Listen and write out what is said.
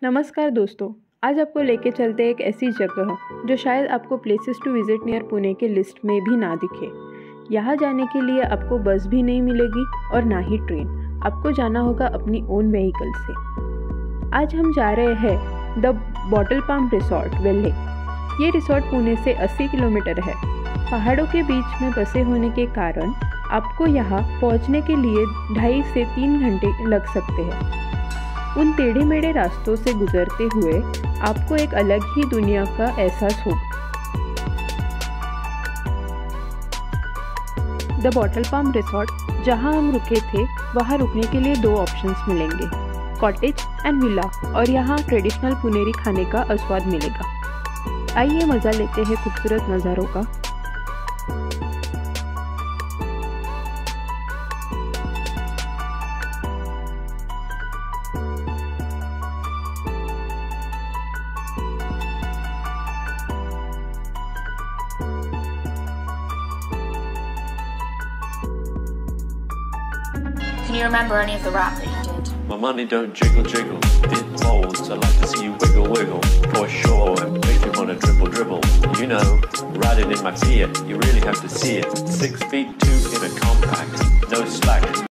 नमस्कार दोस्तों, आज आपको लेके चलते हैं एक ऐसी जगह जो शायद आपको places to visit near Pune के लिस्ट में भी ना दिखे। यहाँ जाने के लिए आपको बस भी नहीं मिलेगी और ना ही ट्रेन, आपको जाना होगा अपनी ओन व्हीकल से। आज हम जा रहे हैं the Bottle Palm Resort Velhe. ये रिसॉर्ट पुणे से 80 किलोमीटर है। पहाड़ों के बीच में बसे होने के कारण आपको यहाँ पहुँचने के लिए 2.5 से 3 घंटे लग सकते हैं। उन टेढ़े मेढ़े रास्तों से गुजरते हुए आपको एक अलग ही दुनिया का एहसास होगा। द बॉटल पाम रिसॉर्ट जहां हम रुके थे वहां रुकने के लिए 2 ऑप्शंस मिलेंगे, कॉटेज एंड विला, और यहां ट्रेडिशनल पुनेरी खाने का आस्वाद मिलेगा। आइए मज़ा लेते हैं खूबसूरत नज़ारों का। Can you remember any of the rap that you did? My money don't jiggle jiggle, it rolls. I like to see you wiggle wiggle, for sure. It makes me wanna dribble dribble. You know, riding in my Fiat, you really have to see it. 6 feet 2 in a compact, no slack.